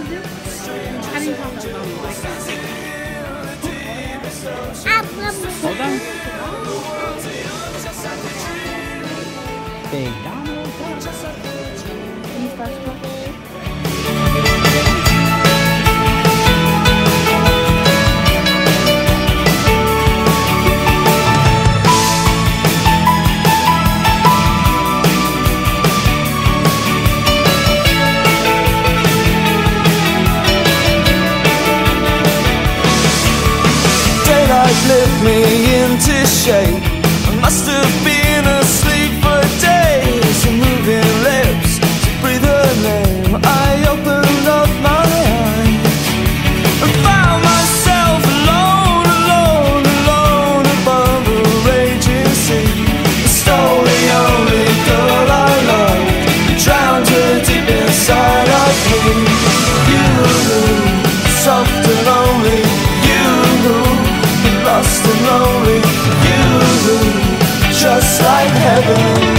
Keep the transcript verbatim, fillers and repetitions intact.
Having talked about like Hold on. Big Donald. Lift me into shape. I must have been asleep for days. Your moving lips to breathe her name. I opened up my eyes and found myself alone, alone, alone above a raging sea. I stole the only girl I loved, drowned her deep inside of me. You, soft and lonely, you, lost and lonely, you, just like heaven.